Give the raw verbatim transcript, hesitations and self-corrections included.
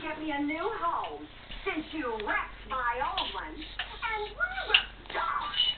get me a new home since you wrecked my old one. And Robert, gosh!